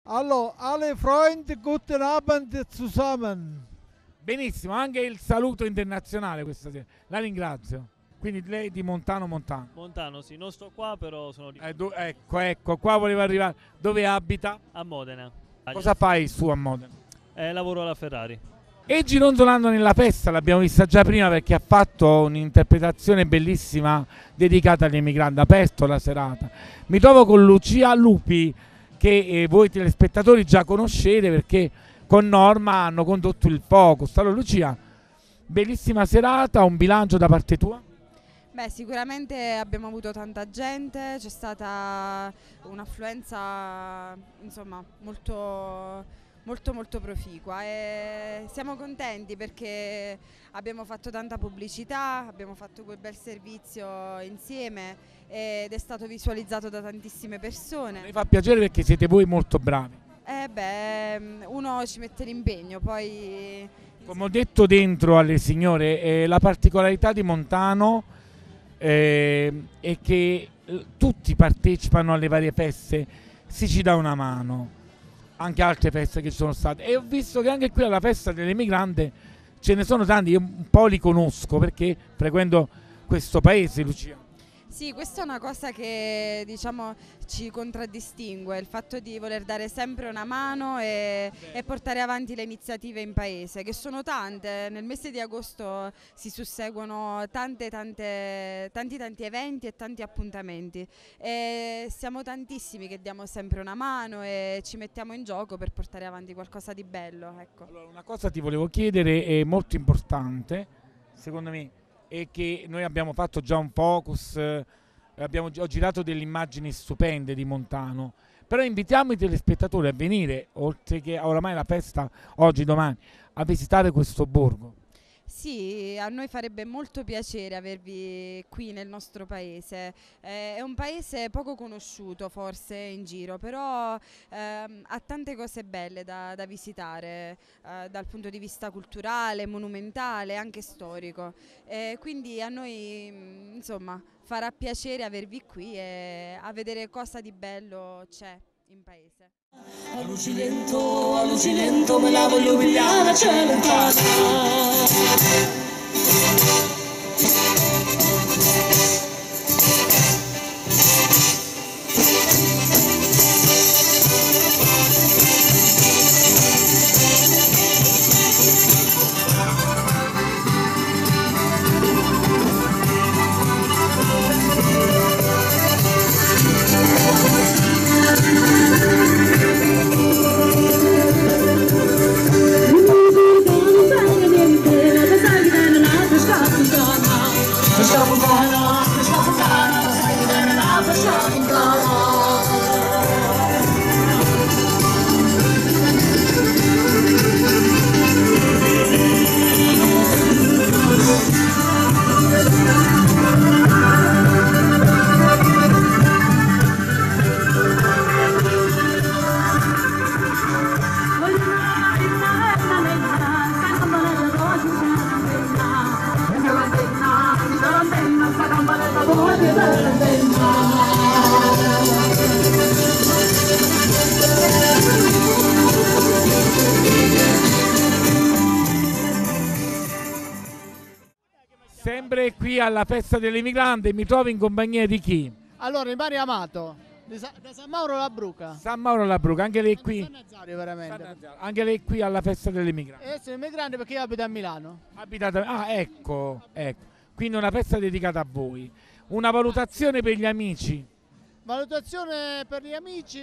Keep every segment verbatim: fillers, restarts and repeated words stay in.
Hallo, alle Freunde, guten Abend zusammen. Benissimo, anche il saluto internazionale questa sera. La ringrazio. Quindi lei di Montano Montano. Montano, sì, non sto qua, però sono di Eh, do- ecco, ecco, qua volevo arrivare. Dove abita? a Modena. Cosa fai su a Modena? Eh, lavoro alla Ferrari. E gironzolando nella festa, l'abbiamo vista già prima perché ha fatto un'interpretazione bellissima dedicata agli emigranti, ha aperto la serata. Mi trovo con Lucia Lupi, che eh, voi telespettatori già conoscete perché con Norma hanno condotto il Focus. Allora Lucia, bellissima serata, un bilancio da parte tua? Beh, sicuramente abbiamo avuto tanta gente, c'è stata un'affluenza insomma molto, molto molto proficua e siamo contenti perché abbiamo fatto tanta pubblicità, abbiamo fatto quel bel servizio insieme ed è stato visualizzato da tantissime persone. Mi fa piacere perché siete voi molto bravi. Eh beh, uno ci mette l'impegno, poi... Come ho detto dentro alle signore, eh, la particolarità di Montano eh, è che eh, tutti partecipano alle varie feste, si ci dà una mano, anche altre feste che ci sono state. E ho visto che anche qui alla festa dell'emigrante ce ne sono tanti, io un po' li conosco perché frequento questo paese, Lucia. Sì, questa è una cosa che diciamo ci contraddistingue, il fatto di voler dare sempre una mano e, e portare avanti le iniziative in paese, che sono tante. Nel mese di agosto si susseguono tante, tante, tanti tanti eventi e tanti appuntamenti e siamo tantissimi che diamo sempre una mano e ci mettiamo in gioco per portare avanti qualcosa di bello. Ecco. Allora, una cosa ti volevo chiedere, è molto importante, secondo me, è che noi abbiamo fatto già un focus, eh, abbiamo, ho girato delle immagini stupende di Montano, però invitiamo i telespettatori a venire, oltre che oramai la festa oggi, domani, a visitare questo borgo. Sì, a noi farebbe molto piacere avervi qui nel nostro paese. Eh, è un paese poco conosciuto forse in giro, però ehm, ha tante cose belle da, da visitare eh, dal punto di vista culturale, monumentale, anche storico. Eh, quindi a noi mh, insomma farà piacere avervi qui e a vedere cosa di bello c'è in paese. A luci lento, a luci lento me la voglio pigliare a cielo in casa. Sempre qui alla festa dell'emigrante mi trovo in compagnia di chi? Allora, il Mario Amato, da San Mauro La Bruca. San Mauro La Bruca, anche lei qui? San Nazario, veramente. San Nazario. Anche lei qui alla festa dell'emigrante? E sono immigrante perché io abito a Milano. Abitate, ah, ecco, ecco. Quindi una festa dedicata a voi. Una valutazione per gli amici? Valutazione per gli amici,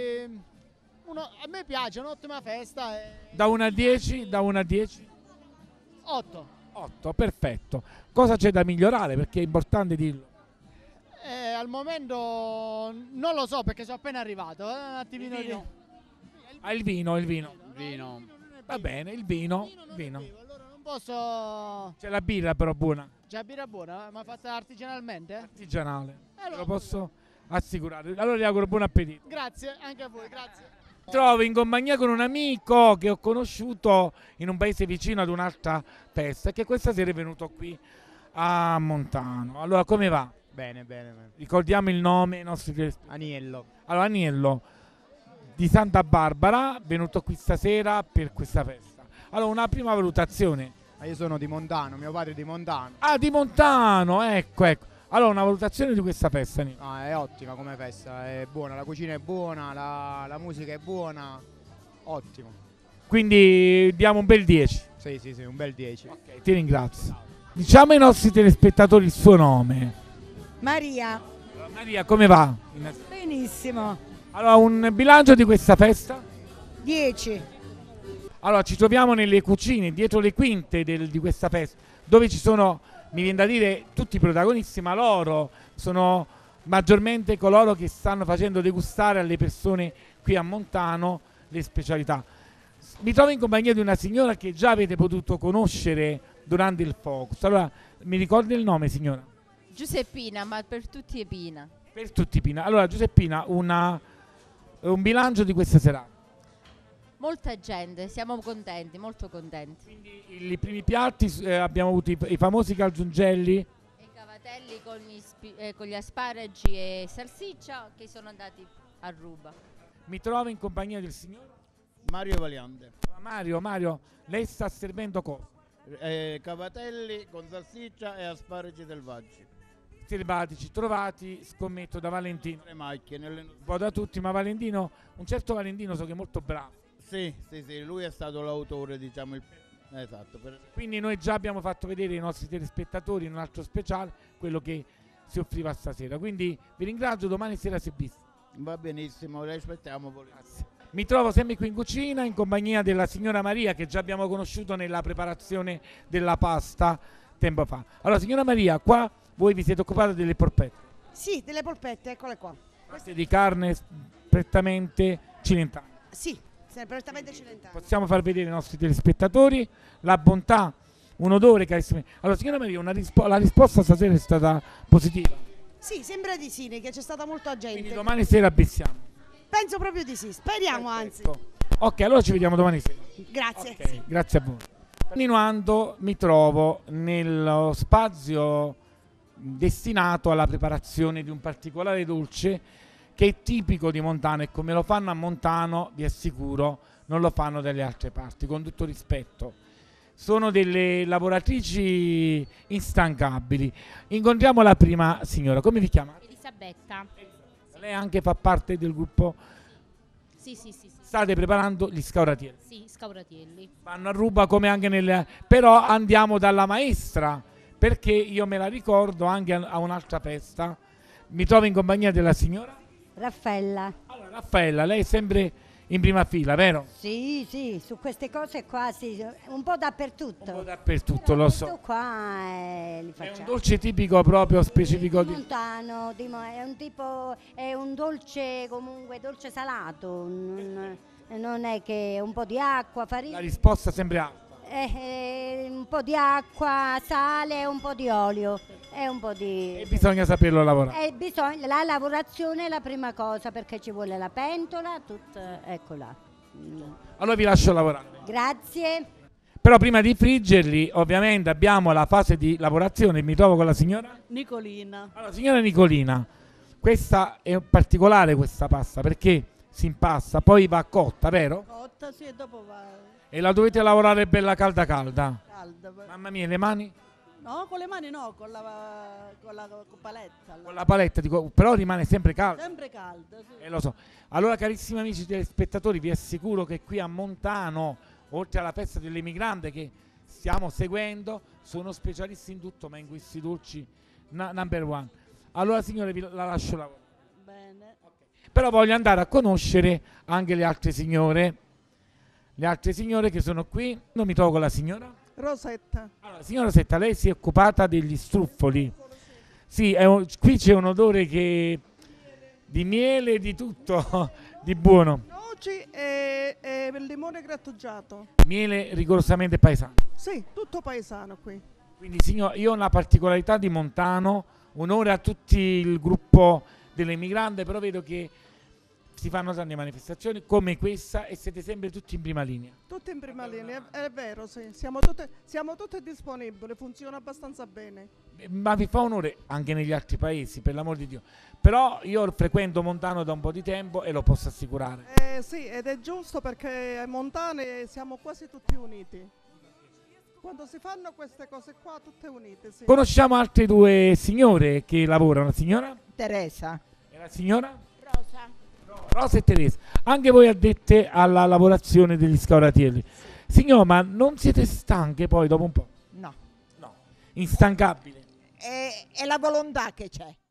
uno, a me piace, un'ottima festa. E... Da uno a dieci? Da uno a dieci? otto. otto, perfetto. Cosa c'è da migliorare? Perché è importante dirlo. Eh, al momento non lo so perché sono appena arrivato. Eh, un attimino Il vino. di... Ah, il vino, il vino. No, vino. Va bene, il vino. Il vino non vino. è vivo, allora non posso... C'è la birra però buona. C'è birra buona, ma fatta artigianalmente? Artigianale. Eh, Lo posso assicurare. Allora vi auguro buon appetito. Grazie, anche a voi, grazie. Mi trovo in compagnia con un amico che ho conosciuto in un paese vicino ad un'altra festa e che questa sera è venuto qui a Montano. Allora come va? Bene, bene, bene. Ricordiamo il nome, i nostri telespettatori. Aniello. Allora Aniello, di Santa Barbara, venuto qui stasera per questa festa. Allora, una prima valutazione. Ah, io sono di Montano, mio padre è di Montano. Ah, di Montano, ecco, ecco. Allora, una valutazione di questa festa, Nico. Ah, è ottima come festa, è buona, la cucina è buona, la, la musica è buona, ottimo. Quindi diamo un bel dieci. Sì, sì, sì, un bel dieci. Ok, ti ringrazio. Diciamo ai nostri telespettatori il suo nome. Maria. Allora, Maria, come va? Benissimo. Allora, un bilancio di questa festa? dieci. Allora, ci troviamo nelle cucine, dietro le quinte del- di questa festa, dove ci sono, mi viene da dire, tutti i protagonisti, ma loro sono maggiormente coloro che stanno facendo degustare alle persone qui a Montano le specialità. Mi trovo in compagnia di una signora che già avete potuto conoscere durante il focus. Allora, mi ricordi il nome, signora? Giuseppina, ma per tutti è Pina. Per tutti, Pina. Allora, Giuseppina, una, un bilancio di questa serata. Molta gente, siamo contenti, molto contenti. Quindi i primi piatti eh, abbiamo avuto i, i famosi calzungelli. E cavatelli con gli, spi- eh, con gli asparagi e salsiccia che sono andati a ruba. Mi trovo in compagnia del signor Mario Valiante. Mario. Mario, lei sta servendo cosa? Eh, cavatelli con salsiccia e asparagi selvaggi. Selvatici, trovati, scommetto, da Valentino. Le macchie nelle... Un po' da tutti, ma Valentino, un certo Valentino so che è molto bravo. Sì, sì, sì, lui è stato l'autore, diciamo, il... esatto. Per... Quindi noi già abbiamo fatto vedere ai nostri telespettatori in un altro speciale quello che si offriva stasera. Quindi vi ringrazio, domani sera si è visto. Va benissimo, le aspettiamo. Grazie. Mi trovo sempre qui in cucina in compagnia della signora Maria, che già abbiamo conosciuto nella preparazione della pasta tempo fa. Allora, signora Maria, qua voi vi siete occupata delle polpette. Sì, delle polpette, eccole qua. Queste di carne prettamente cilentana. Sì, prettamente cilentana. Possiamo far vedere ai nostri telespettatori la bontà, un odore carissimo. Allora, signora Maria, una rispo- la risposta stasera è stata positiva. Sì, sembra di sì, che c'è stata molta gente. Quindi domani sera abbissiamo. Penso proprio di sì, speriamo anzi. Ok, allora ci vediamo domani sera. Grazie. Ok, grazie a voi. Continuando, mi trovo nello spazio destinato alla preparazione di un particolare dolce che è tipico di Montano, e come lo fanno a Montano, vi assicuro, non lo fanno dalle altre parti, con tutto rispetto. Sono delle lavoratrici instancabili. Incontriamo la prima signora, come vi chiamate? Elisabetta. Lei anche fa parte del gruppo. Sì, sì, sì, sì. State preparando gli scauratielli. Sì, scauratielli. Vanno a ruba come anche nel... Però andiamo dalla maestra, perché io me la ricordo anche a a un'altra festa. Mi trovo in compagnia della signora Raffaella. Allora, Raffaella, lei è sempre in prima fila, vero? Sì, sì, su queste cose qua sì, un po' dappertutto. Un po' dappertutto, lo so. Questo qua eh, li È facciamo. un dolce tipico proprio specifico di... Montano, di Mo- è un tipo, è un dolce comunque, dolce salato, non, non è che un po' di acqua, La farina, risposta sempre A. eh, eh, un po' di acqua, sale, un po' di olio e un po' di... E bisogna saperlo lavorare. E bisogna, la lavorazione è la prima cosa perché ci vuole la pentola, tutto, ecco là. Mm. Allora vi lascio lavorare. Grazie. Però prima di friggerli, ovviamente abbiamo la fase di lavorazione. Mi trovo con la signora? Nicolina. Allora, signora Nicolina, questa è particolare questa pasta perché si impasta, poi va cotta, vero? Cotta, sì, e dopo va E la dovete lavorare bella calda calda. calda. Mamma mia, le mani? No, con le mani no, con la, con la con paletta. Con la paletta, dico, però rimane sempre calda. Sempre calda, sì. Eh, lo so. Allora, carissimi amici telespettatori, vi assicuro che qui a Montano, oltre alla festa dell'emigrante che stiamo seguendo, sono specialisti in tutto, ma in questi dolci na- number one. Allora, signore, vi la lascio lavorare. Bene. Però voglio andare a conoscere anche le altre signore. Le altre signore che sono qui. Non mi trovo con la signora? Rosetta. Allora, signora Rosetta, lei si è occupata degli struffoli. Sì, è un- qui c'è un odore che di miele, di tutto, di buono. Noci e, e il limone grattugiato. Miele rigorosamente paesano. Sì, tutto paesano qui. Quindi, signor, io ho una particolarità di Montano, onore a tutti il gruppo dell'emigrante, però vedo che si fanno tante manifestazioni come questa e siete sempre tutti in prima linea. Tutti in prima linea, è, è vero, sì. Siamo tutte, siamo tutte disponibili, funziona abbastanza bene. Ma vi fa onore anche negli altri paesi, per l'amor di Dio. Però io frequento Montano da un po' di tempo e lo posso assicurare. Eh, sì, ed è giusto perché a Montane siamo quasi tutti uniti. Quando si fanno queste cose qua, tutte unite, sì. Conosciamo altre due signore che lavorano. La signora? Teresa. E la signora? Rosa. Rosa e Teresa. Anche voi addette alla lavorazione degli scauratielli. Signora, ma non siete stanche poi dopo un po'? No. No. Instancabili? È, è la volontà che c'è.